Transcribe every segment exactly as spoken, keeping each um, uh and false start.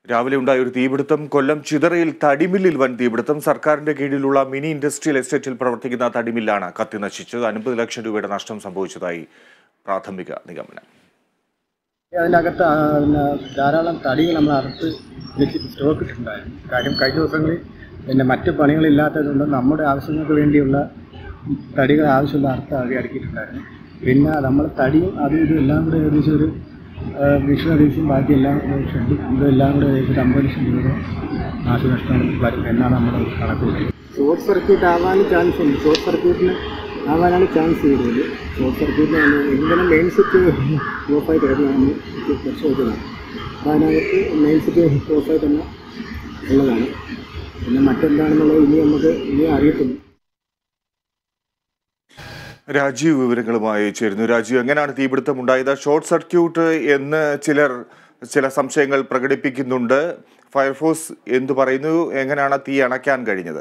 രാവിലെ ഉണ്ടായ ഒരു തീപിടുത്തം. കൊല്ലം ചിതറയിൽ തടിമില്ലിൽ വൻ തീപിടുത്തം. സർക്കാരിന്റെ കീഴിലുള്ള മിനി ഇൻഡസ്ട്രിയൽ എസ്റ്റേറ്റിൽ പ്രവർത്തിക്കുന്ന തടിമില്ലാണ് കത്തി നശിച്ചത്. അൻപത് ലക്ഷം രൂപയുടെ നഷ്ടം സംഭവിച്ചതായി പ്രാഥമിക നിഗമനം. അതിനകത്ത് ധാരാളം തടികൾ നമ്മൾ അറുത്ത് വെച്ചിട്ട് സ്റ്റോക്ക് ഇട്ടിട്ടുണ്ടായിരുന്നു. കാര്യം കഴിഞ്ഞ ദിവസങ്ങളിൽ പിന്നെ മറ്റ് പണികളില്ലാത്തതുകൊണ്ട് നമ്മുടെ ആവശ്യങ്ങൾക്ക് വേണ്ടിയുള്ള തടികൾ ആവശ്യമുള്ള അറുത്ത് അത് അടുക്കിയിട്ടുണ്ടായിരുന്നു. പിന്നെ നമ്മൾ തടിയും അതും ഇതും എല്ലാം കൂടെ ഏകദേശം ഒരു വിഷുവരീസും ബാക്കിയെല്ലാം ഷെഡും ഇതെല്ലാം കൂടെ ഏകദേശം അമ്പത് ലക്ഷം രൂപ നാശനഷ്ടം വരും എന്നാണ് നമ്മുടെ കണക്ക് കൂട്ടുന്നത്. ഷോർട്ട് സർക്യൂട്ട് ആവാനും ചാൻസ് ഉണ്ട്. ഷോർട്ട് സർക്യൂട്ടിന് ആവാനാണ് ചാൻസ് കൂടുതൽ. ഷോർട്ട് സർക്യൂട്ടിന് എന്തെങ്കിലും മെയിൻ സ്വിച്ച് ഓഫായി കിടക്കുകയാണ് പരിശോധിക്കുന്നത്. അപ്പോൾ അതിനകത്ത് മെയിൻ സ്വിച്ച് ഓഫായി തന്നെ ഉള്ളതാണ്. പിന്നെ മറ്റെന്താണെന്നുള്ളത് ഇനി നമുക്ക് ഇനി അറിയത്തില്ല. രാജീവ് വിവരങ്ങളുമായി ചേരുന്നു. രാജീവ്, എങ്ങനെയാണ് തീപിടുത്തം ഉണ്ടായത്? ഷോർട്ട് സർക്യൂട്ട് എന്ന് ചിലർ ചില സംശയങ്ങൾ പ്രകടിപ്പിക്കുന്നുണ്ട്. ഫയർഫോഴ്സ് എന്തു പറയുന്നു? എങ്ങനെയാണ് തീ അണയ്ക്കാൻ കഴിഞ്ഞത്?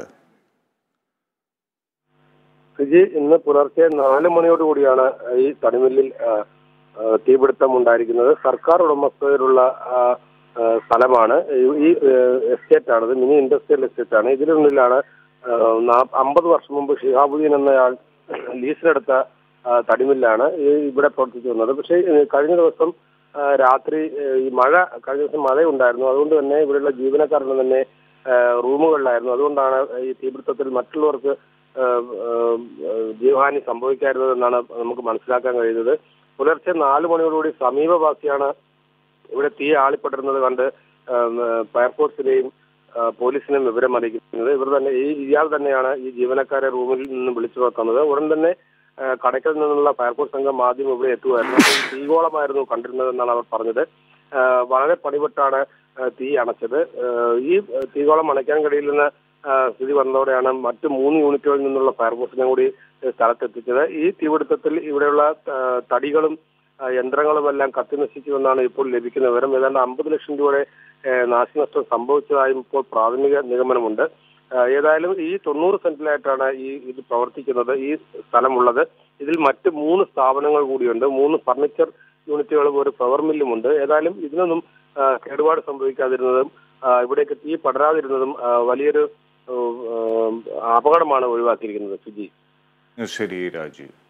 സുജി, ഇന്ന് പുലർച്ചെ നാല് മണിയോടുകൂടിയാണ് ഈ തടിമില്ലിൽ തീപിടുത്തം ഉണ്ടായിരിക്കുന്നത്. സർക്കാർ ഉടമസ്ഥതയിലുള്ള സ്ഥലമാണ് ഈ എസ്റ്റേറ്റ് ആണത്. മിനി ഇൻഡസ്ട്രിയൽ എസ്റ്റേറ്റ് ആണ്. ഇതിനുള്ളിലാണ് അമ്പത് വർഷം മുമ്പ് ഷിഹാബുദ്ദീൻ എന്നയാൾ ലീസിനെടുത്ത തടിമില്ലാണ് ഇവിടെ പ്രവർത്തിച്ചു വന്നത്. പക്ഷേ കഴിഞ്ഞ ദിവസം രാത്രി ഈ മഴ കഴിഞ്ഞ ദിവസം മഴയുണ്ടായിരുന്നു. അതുകൊണ്ട് തന്നെ ഇവിടെയുള്ള ജീവനക്കാരുടെ തന്നെ റൂമുകളിലായിരുന്നു. അതുകൊണ്ടാണ് ഈ തീപിടുത്തത്തിൽ മറ്റുള്ളവർക്ക് ജീവഹാനി സംഭവിക്കാതിരുന്നതെന്നാണ് നമുക്ക് മനസ്സിലാക്കാൻ കഴിയുന്നത്. പുലർച്ചെ നാല് മണിയോടുകൂടി സമീപവാസിയാണ് ഇവിടെ തീ ആളിപ്പടരുന്നത് കണ്ട് ഫയർഫോഴ്സിനെയും പോലീസിനെയും വിവരം അറിയിക്കുന്നത്. ഇവർ തന്നെ ഈ ഇയാൾ തന്നെയാണ് ഈ ജീവനക്കാരെ റൂമിൽ നിന്ന് വിളിച്ചു നോക്കുന്നത്. ഉടൻ തന്നെ കടയ്ക്കൽ നിന്നുള്ള ഫയർഫോഴ്സ് സംഘം ആദ്യം ഇവിടെ എത്തുമായിരുന്നു. തീഗോളമായിരുന്നു കണ്ടിരുന്നതെന്നാണ് അവർ പറഞ്ഞത്. വളരെ പണിപ്പെട്ടാണ് തീ അണച്ചത്. ഈ തീഗോളം അണയ്ക്കാൻ കഴിയില്ലെന്ന സ്ഥിതി വന്നതോടെയാണ് മറ്റ് മൂന്ന് യൂണിറ്റുകളിൽ നിന്നുള്ള ഫയർഫോഴ്സിനെ കൂടി സ്ഥലത്തെത്തിച്ചത്. ഈ തീപിടുത്തത്തിൽ ഇവിടെയുള്ള തടികളും യന്ത്രങ്ങളുമെല്ലാം കത്തി നശിച്ചുവെന്നാണ് ഇപ്പോൾ ലഭിക്കുന്ന വിവരം. ഏതാണ്ട് അമ്പത് ലക്ഷം രൂപയുടെ നാശനഷ്ടം സംഭവിച്ചതായും ഇപ്പോൾ പ്രാഥമിക നിഗമനമുണ്ട്. ഏതായാലും ഈ തൊണ്ണൂറ് സെന്റിലായിട്ടാണ് ഈ ഇത് പ്രവർത്തിക്കുന്നത്, ഈ സ്ഥലമുള്ളത്. ഇതിൽ മറ്റ് മൂന്ന് സ്ഥാപനങ്ങൾ കൂടിയുണ്ട്. മൂന്ന് ഫർണിച്ചർ യൂണിറ്റുകളും ഒരു ഫ്ലവർ മില്ലുമുണ്ട്. ഏതായാലും ഇതിനൊന്നും കേടുപാട് സംഭവിക്കാതിരുന്നതും ഇവിടേക്ക് തീ പടരാതിരുന്നതും വലിയൊരു അപകടമാണ് ഒഴിവാക്കിയിരിക്കുന്നത്. സുജി, ശരി രാജീവ്.